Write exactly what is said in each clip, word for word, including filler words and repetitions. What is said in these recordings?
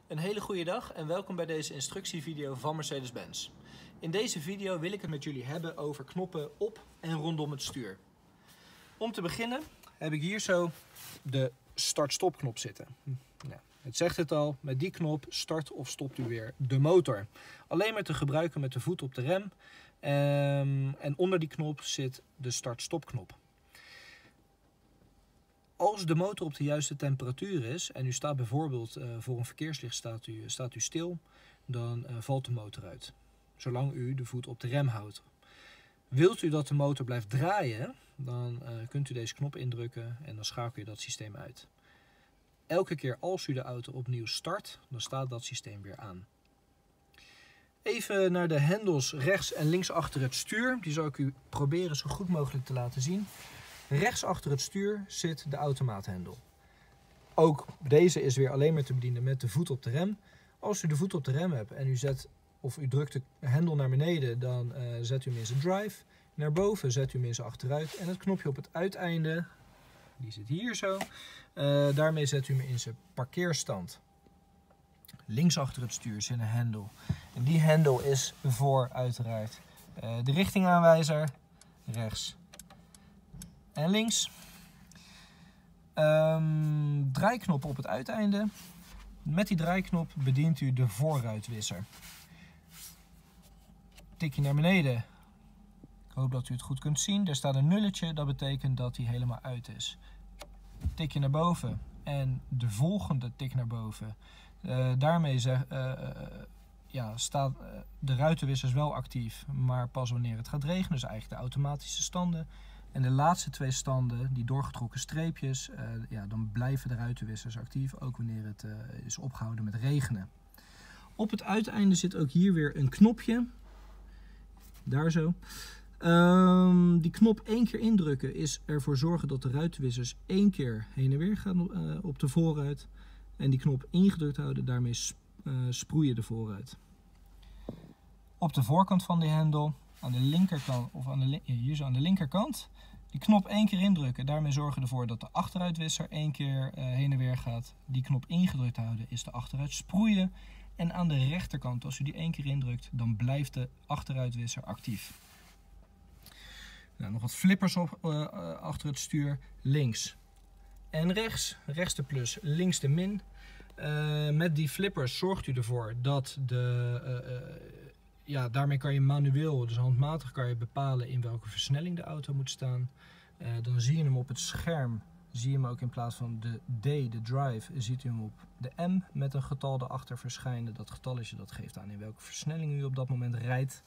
Een hele goede dag en welkom bij deze instructievideo van Mercedes-Benz. In deze video wil ik het met jullie hebben over knoppen op en rondom het stuur. Om te beginnen heb ik hier zo de start-stop knop zitten. Nou, het zegt het al, met die knop start of stopt u weer de motor. Alleen maar te gebruiken met de voet op de rem. Um, en onder die knop zit de start-stop knop. Als de motor op de juiste temperatuur is en u staat bijvoorbeeld uh, voor een verkeerslicht staat u, staat u stil, dan uh, valt de motor uit. Zolang u de voet op de rem houdt. Wilt u dat de motor blijft draaien, dan uh, kunt u deze knop indrukken en dan schakel je dat systeem uit. Elke keer als u de auto opnieuw start, dan staat dat systeem weer aan. Even naar de hendels rechts en links achter het stuur. Die zal ik u proberen zo goed mogelijk te laten zien. Rechts achter het stuur zit de automaathendel. Ook deze is weer alleen maar te bedienen met de voet op de rem. Als u de voet op de rem hebt en u zet of u drukt de hendel naar beneden, dan uh, zet u hem in zijn drive. Naar boven zet u hem in zijn achteruit. En het knopje op het uiteinde, die zit hier zo. Uh, daarmee zet u hem in zijn parkeerstand. Links achter het stuur zit een hendel. En die hendel is voor uiteraard uh, de richtingaanwijzer. Rechts en links. Um, draaiknop op het uiteinde. Met die draaiknop bedient u de voorruitwisser. Tikje naar beneden. Ik hoop dat u het goed kunt zien. Er staat een nulletje, dat betekent dat hij helemaal uit is. Tikje naar boven en de volgende tik naar boven. Uh, daarmee zeg, uh, uh, ja, staat uh, de ruitenwissers wel actief, maar pas wanneer het gaat regenen. Dus eigenlijk de automatische standen. En de laatste twee standen, die doorgetrokken streepjes, uh, ja, dan blijven de ruitenwissers actief, ook wanneer het uh, is opgehouden met regenen. Op het uiteinde zit ook hier weer een knopje. Daar zo. Um, die knop één keer indrukken is ervoor zorgen dat de ruitenwissers één keer heen en weer gaan uh, op de voorruit. En die knop ingedrukt houden, daarmee sp uh, sproeien de voorruit. Op de voorkant van die hendel, aan de linkerkant, of aan de, hier zo aan de linkerkant, die knop één keer indrukken. Daarmee zorgen we ervoor dat de achteruitwisser één keer uh, heen en weer gaat. Die knop ingedrukt houden is de achteruit sproeien. En aan de rechterkant, als u die één keer indrukt, dan blijft de achteruitwisser actief. Nou, nog wat flippers op, uh, achter het stuur. Links en rechts. Rechts de plus, links de min. Uh, met die flippers zorgt u ervoor dat de... Uh, uh, ja, daarmee kan je manueel, dus handmatig kan je bepalen in welke versnelling de auto moet staan. Uh, dan zie je hem op het scherm. Zie je hem ook in plaats van de D, de drive, ziet u hem op de M met een getal erachter verschijnen. Dat getalletje dat geeft aan in welke versnelling u op dat moment rijdt.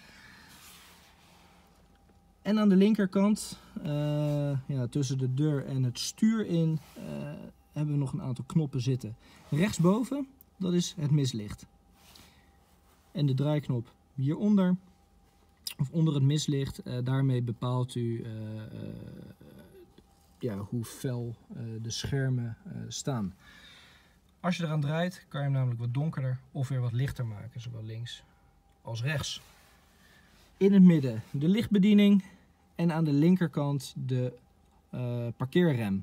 En aan de linkerkant, uh, ja, tussen de deur en het stuur in, uh, hebben we nog een aantal knoppen zitten. Rechtsboven, dat is het mislicht. En de draaiknop hieronder, of onder het mislicht, uh, daarmee bepaalt u uh, uh, ja, hoe fel uh, de schermen uh, staan. Als je eraan draait, kan je hem namelijk wat donkerder of weer wat lichter maken, zowel links als rechts. In het midden de lichtbediening en aan de linkerkant de uh, parkeerrem.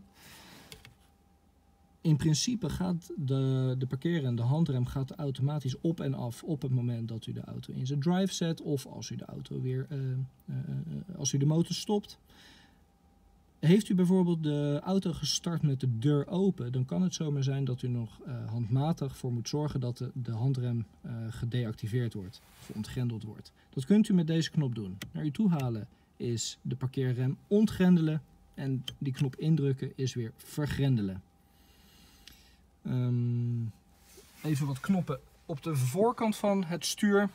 In principe gaat de, de parkeerrem, de handrem, gaat automatisch op en af op het moment dat u de auto in zijn drive zet of als u de auto weer, uh, uh, uh, als u de motor stopt. Heeft u bijvoorbeeld de auto gestart met de deur open, dan kan het zomaar zijn dat u nog uh, handmatig voor moet zorgen dat de, de handrem uh, gedeactiveerd wordt of ontgrendeld wordt. Dat kunt u met deze knop doen. Naar u toe halen is de parkeerrem ontgrendelen en die knop indrukken is weer vergrendelen. Um, even wat knoppen op de voorkant van het stuur.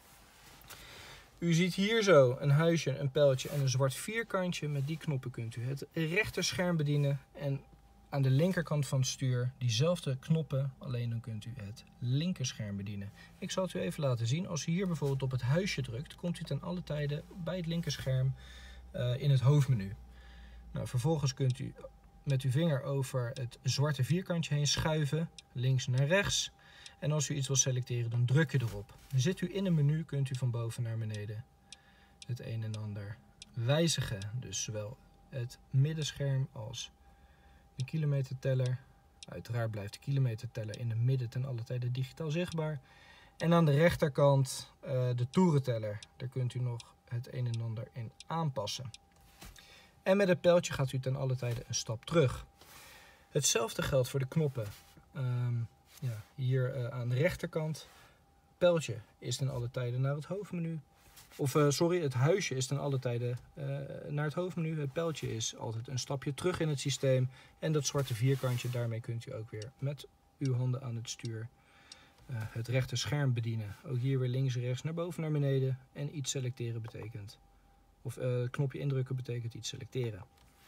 U ziet hier zo een huisje, een pijltje en een zwart vierkantje. Met die knoppen kunt u het rechterscherm bedienen. En aan de linkerkant van het stuur diezelfde knoppen, alleen dan kunt u het linkerscherm bedienen. Ik zal het u even laten zien. Als u hier bijvoorbeeld op het huisje drukt, komt u ten alle tijde bij het linkerscherm uh, in het hoofdmenu. Nou, vervolgens kunt u met uw vinger over het zwarte vierkantje heen schuiven, links naar rechts. En als u iets wil selecteren, dan druk je erop. Zit u in een menu, kunt u van boven naar beneden het een en ander wijzigen. Dus zowel het middenscherm als de kilometerteller Uiteraard blijft de kilometerteller in het midden ten alle tijde digitaal zichtbaar. En aan de rechterkant uh, de toerenteller. Daar kunt u nog het een en ander in aanpassen. En met het pijltje gaat u ten alle tijde een stap terug. Hetzelfde geldt voor de knoppen. Um, ja, hier uh, aan de rechterkant. Het pijltje is ten alle tijde naar het hoofdmenu. Of uh, sorry, het huisje is ten alle tijde uh, naar het hoofdmenu. Het pijltje is altijd een stapje terug in het systeem. En dat zwarte vierkantje, daarmee kunt u ook weer met uw handen aan het stuur uh, het rechter scherm bedienen. Ook hier weer links, rechts, naar boven, naar beneden. En iets selecteren betekent. Of uh, knopje indrukken betekent iets selecteren.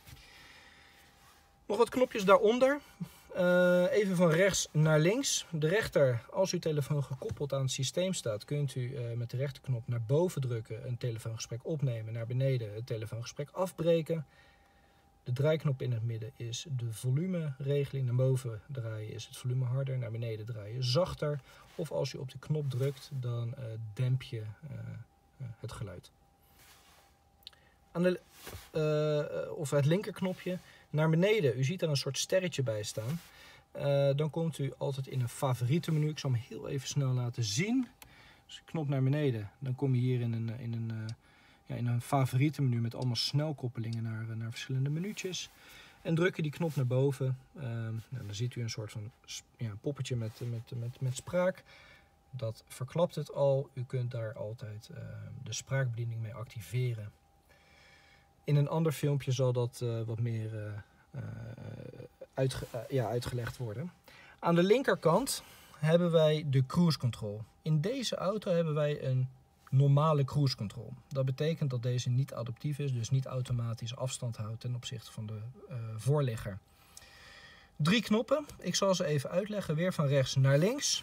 Nog wat knopjes daaronder. Uh, even van rechts naar links. De rechter, als uw telefoon gekoppeld aan het systeem staat, kunt u uh, met de rechterknop naar boven drukken, een telefoongesprek opnemen, naar beneden het telefoongesprek afbreken. De draaiknop in het midden is de volumeregeling. Naar boven draaien is het volume harder, naar beneden draaien zachter. Of als u op de knop drukt, dan uh, demp je uh, uh, het geluid. Aan de, uh, of het linkerknopje naar beneden. U ziet er een soort sterretje bij staan. Uh, dan komt u altijd in een favoriete menu. Ik zal hem heel even snel laten zien. Dus knop naar beneden. Dan kom je hier in een, in een, uh, ja, in een favoriete menu met allemaal snelkoppelingen naar, uh, naar verschillende minuutjes. En druk je die knop naar boven. Uh, nou, dan ziet u een soort van ja, poppetje met, met, met, met spraak. Dat verklapt het al. U kunt daar altijd uh, de spraakbediening mee activeren. In een ander filmpje zal dat uh, wat meer uh, uh, uitge uh, ja, uitgelegd worden. Aan de linkerkant hebben wij de cruise control. In deze auto hebben wij een normale cruise control. Dat betekent dat deze niet adaptief is, dus niet automatisch afstand houdt ten opzichte van de uh, voorligger. Drie knoppen. Ik zal ze even uitleggen. Weer van rechts naar links.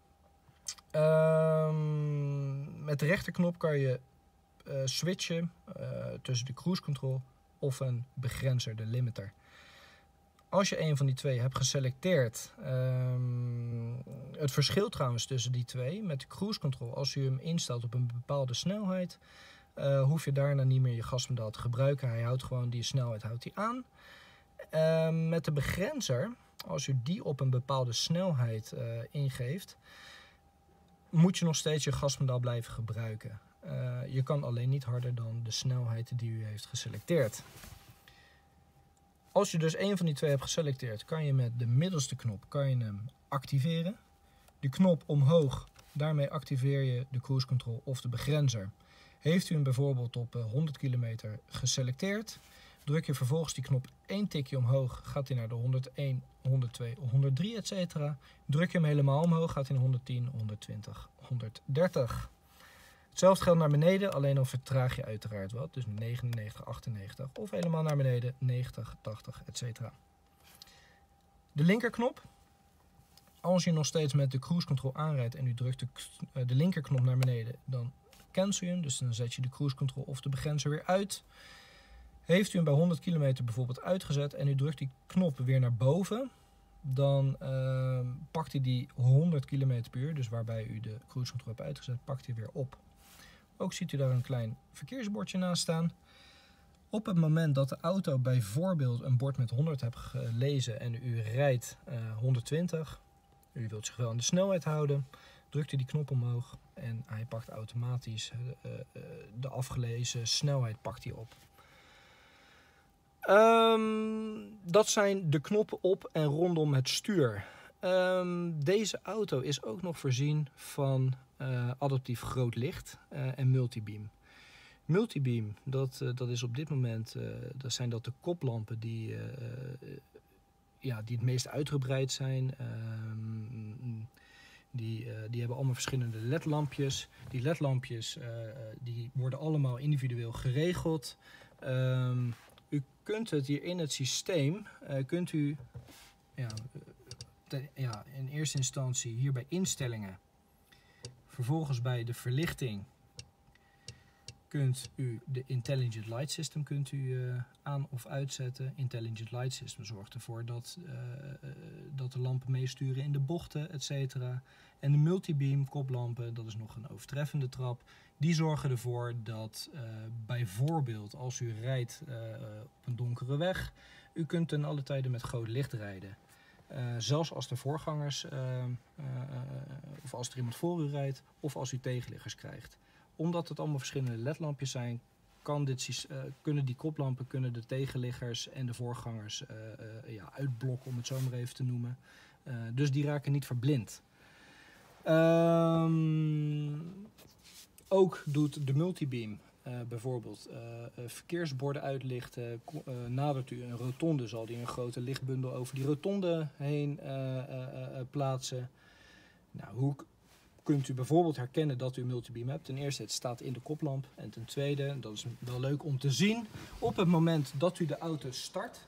Um, met de rechterknop kan je Uh, switchen uh, tussen de cruise control of een begrenzer, de limiter. Als je een van die twee hebt geselecteerd, um, het verschil trouwens tussen die twee met de cruise control, als u hem instelt op een bepaalde snelheid, uh, hoef je daarna niet meer je gaspedaal te gebruiken. Hij houdt gewoon die snelheid houdt hij aan. Uh, met de begrenzer, als u die op een bepaalde snelheid uh, ingeeft, moet je nog steeds je gaspedaal blijven gebruiken. Uh, je kan alleen niet harder dan de snelheid die u heeft geselecteerd. Als je dus een van die twee hebt geselecteerd, kan je met de middelste knop kan je hem activeren. De knop omhoog, daarmee activeer je de cruise control of de begrenzer. Heeft u hem bijvoorbeeld op honderd kilometer geselecteerd, druk je vervolgens die knop één tikje omhoog, gaat hij naar de honderdéén, honderdtwee, honderddrie et cetera. Druk je hem helemaal omhoog, gaat hij naar honderdtien, honderdtwintig, honderddertig. Hetzelfde geldt naar beneden, alleen dan vertraag je uiteraard wat. Dus negenennegentig, achtennegentig of helemaal naar beneden, negentig, tachtig et cetera. De linkerknop. Als je nog steeds met de cruise control aanrijdt en u drukt de, de linkerknop naar beneden, dan cancel je hem. Dus dan zet je de cruise control of de begrenzer weer uit. Heeft u hem bij honderd kilometer bijvoorbeeld uitgezet en u drukt die knop weer naar boven, dan uh, pakt hij die honderd kilometer per uur, dus waarbij u de cruise control hebt uitgezet, pakt hij weer op. Ook ziet u daar een klein verkeersbordje naast staan. Op het moment dat de auto bijvoorbeeld een bord met honderd hebt gelezen en u rijdt uh, honderdtwintig, u wilt zich wel aan de snelheid houden, drukt u die knop omhoog en hij pakt automatisch uh, uh, de afgelezen snelheid pakt hij op. Um, dat zijn de knoppen op en rondom het stuur. Um, deze auto is ook nog voorzien van uh, adaptief groot licht uh, en multibeam. Multibeam, dat, uh, dat is op dit moment, uh, dat zijn dat de koplampen die, uh, uh, ja, die het meest uitgebreid zijn. Um, die, uh, die hebben allemaal verschillende ledlampjes. Die ledlampjes uh, die worden allemaal individueel geregeld. Um, U kunt het hier in het systeem, uh, kunt u ja, te, ja, in eerste instantie hier bij instellingen, vervolgens bij de verlichting, kunt u de Intelligent Light System kunt u, uh, aan of uitzetten. Intelligent Light System zorgt ervoor dat, uh, uh, dat de lampen meesturen in de bochten, et cetera. En de multibeam koplampen, dat is nog een overtreffende trap. Die zorgen ervoor dat uh, bijvoorbeeld als u rijdt uh, op een donkere weg, u kunt ten alle tijde met groot licht rijden. Uh, zelfs als de voorgangers, uh, uh, uh, of als er iemand voor u rijdt, of als u tegenliggers krijgt. Omdat het allemaal verschillende ledlampjes zijn, kan dit, uh, kunnen die koplampen kunnen de tegenliggers en de voorgangers uh, uh, ja, uitblokken, om het zo maar even te noemen. Uh, dus die raken niet verblind. Um, ook doet de multibeam uh, bijvoorbeeld uh, uh, verkeersborden uitlichten. Uh, nadert u een rotonde, zal die een grote lichtbundel over die rotonde heen uh, uh, uh, plaatsen. Nou, hoe kunt u bijvoorbeeld herkennen dat u multibeam hebt? Ten eerste, het staat in de koplamp. En ten tweede, dat is wel leuk om te zien, op het moment dat u de auto start,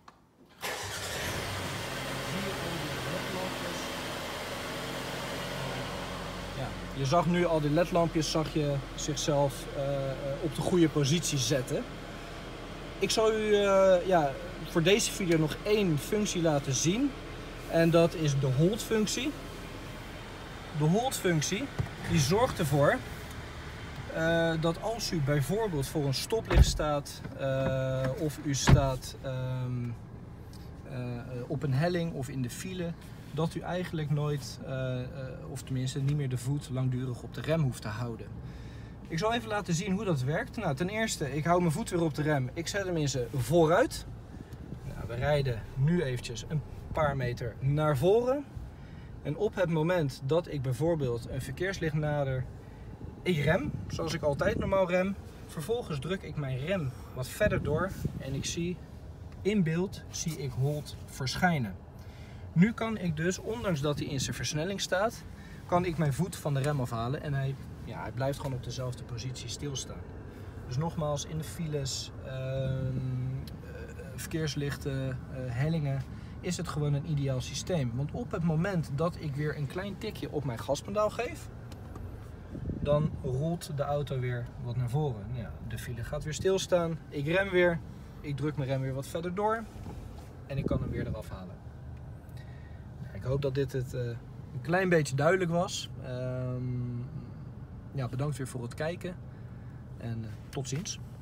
ja, je zag nu al die ledlampjes, zag je zichzelf uh, op de goede positie zetten. Ik zal u uh, ja, voor deze video nog één functie laten zien. En dat is de hold functie. De hold functie die zorgt ervoor uh, dat als u bijvoorbeeld voor een stoplicht staat uh, of u staat um, uh, op een helling of in de file, dat u eigenlijk nooit, uh, uh, of tenminste niet meer de voet langdurig op de rem hoeft te houden. Ik zal even laten zien hoe dat werkt. Nou, ten eerste, ik hou mijn voet weer op de rem. Ik zet hem in zijn vooruit. Nou, we rijden nu eventjes een paar meter naar voren. En op het moment dat ik bijvoorbeeld een verkeerslicht nader, ik rem, zoals ik altijd normaal rem. Vervolgens druk ik mijn rem wat verder door en ik zie in beeld, zie ik hold verschijnen. Nu kan ik dus, ondanks dat hij in zijn versnelling staat, kan ik mijn voet van de rem afhalen en hij, ja, hij blijft gewoon op dezelfde positie stilstaan. Dus nogmaals, in de files, uh, uh, verkeerslichten, uh, hellingen, is het gewoon een ideaal systeem. Want op het moment dat ik weer een klein tikje op mijn gaspedaal geef, dan rolt de auto weer wat naar voren. Ja, de file gaat weer stilstaan, ik rem weer, ik druk mijn rem weer wat verder door en ik kan hem weer eraf halen. Ik hoop dat dit het uh, een klein beetje duidelijk was. Um, ja, bedankt weer voor het kijken en uh, tot ziens.